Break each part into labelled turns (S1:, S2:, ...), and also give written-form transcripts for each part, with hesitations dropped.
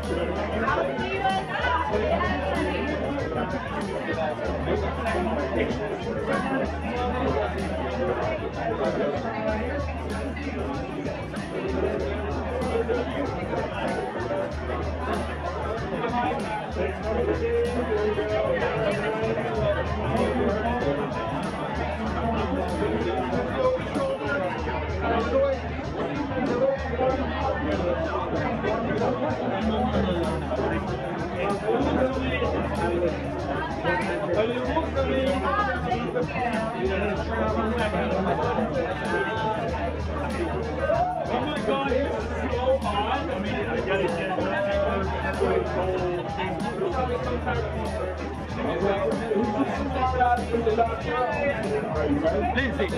S1: Lindsey.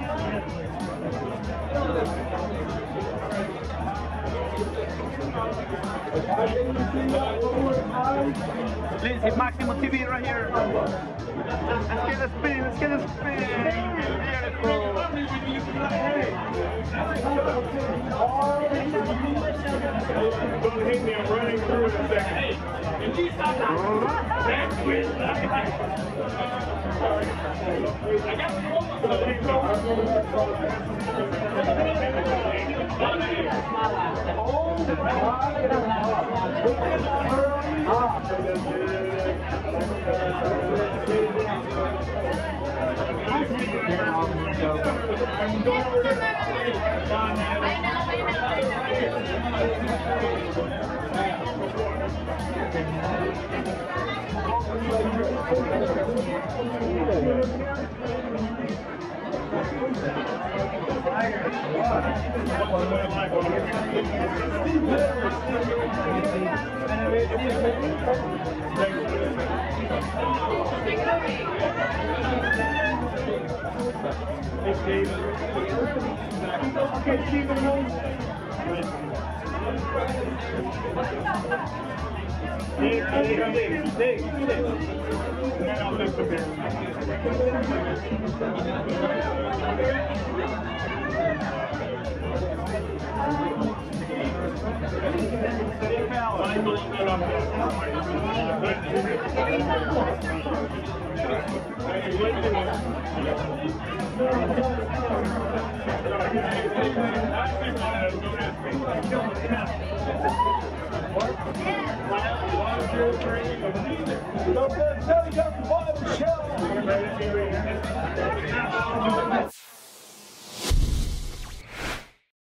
S1: Lindsey, MaximoTV right here. Let's get a spin, let's get a spin. Beautiful.
S2: Don't hit me, I'm running through in a second. Hey, if you stop that, with I got